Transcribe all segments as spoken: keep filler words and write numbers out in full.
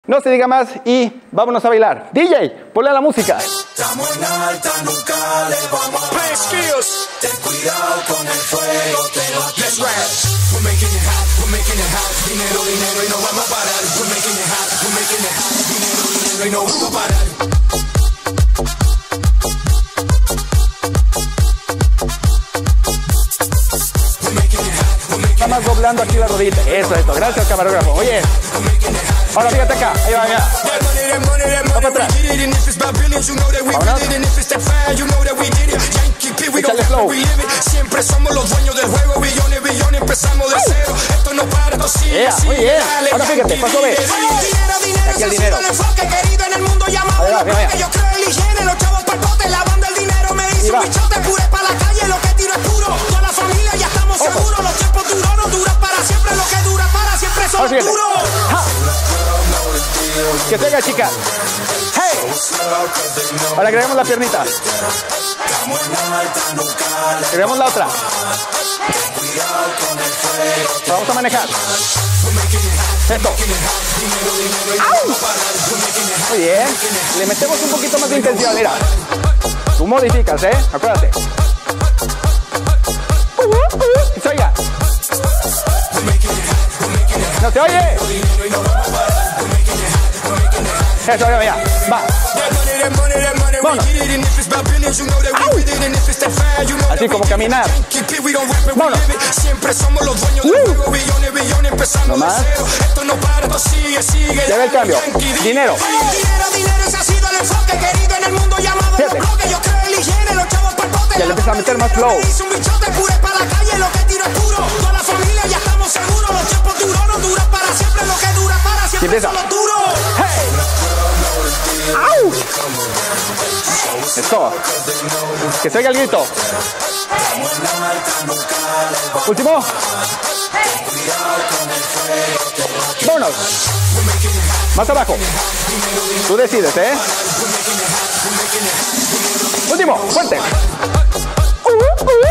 no se diga más y vámonos a bailar. D J, ponle la música. Estamos en alta, nunca le vamos a bajar. Ten cuidado con el fuego, te va a quemar. We're making it hot, we're making it hot. Dinero, dinero y no vamos a parar. We're making it hot, we're making it hot. Dinero, dinero y no vamos a parar. Está más doblando aquí la rodilla. Eso, eso. Gracias, camarógrafo. Oye. Ahora fíjate acá. Ahí va, mira. Va para atrás. Échale flow. Siempre somos los dueños del juego. Billones, billones, empezamos de cero. Esto no para, esto sigue, yeah, muy sigue. bien. Dale, Ahora fíjate, paso B. Aquí el dinero. Ahí va, mira, yo creo en la higiene, los chavos por bote, lavando el dinero. Me hice un bichote, puré para la calle, lo que tiro es puro. Toda la familia ya estamos seguros. Los tiempos duros no duran para siempre. Lo que dura para siempre son los duros. Que se haga, chica. Hey. Ahora agregamos la piernita. Agregamos la otra. Vamos a manejar. Esto. ¡Au! Muy bien. Le metemos un poquito más de intensidad, mira. Tú modificas, ¿eh? Acuérdate. Que se oiga. ¡No se oye! Eso, mira, mira. Va. Vámonos. Así como caminar. Vámonos. Uh. No más. Ya ve el cambio. Dinero. Fíjate. Ya le empieza a meter más flow. Y empieza. Hey. ¡Au! Esto. Que se oiga el grito. Último. Vámonos. Más abajo. Tú decides, ¿eh? Último. Fuerte. Uh, uh.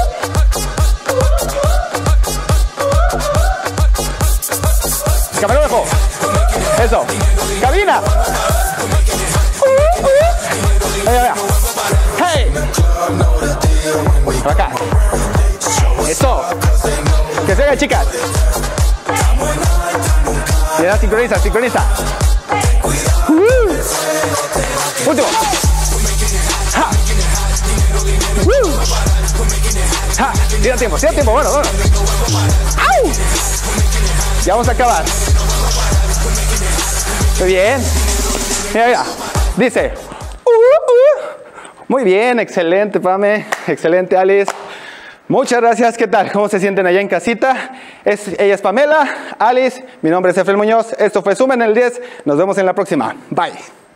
Camarógrafo. Eso. Cabina. Uh, uh. Ahí, ahí, ahí. Hey. Por acá. Eso. Que se haga, chicas. Mira, sincroniza, sincroniza. Uh. Último. Ja. Uh. Ja. Tira tiempo, tira tiempo. Bueno, bueno. ¡Au! Ya vamos a acabar. Muy bien. Mira, mira. Dice. Uh, uh. Muy bien, excelente, Pame. Excelente, Alice. Muchas gracias. ¿Qué tal? ¿Cómo se sienten allá en casita? Es, ella es Pamela, Alice. Mi nombre es Efraín Muñoz. Esto fue Sumen el diez. Nos vemos en la próxima. Bye.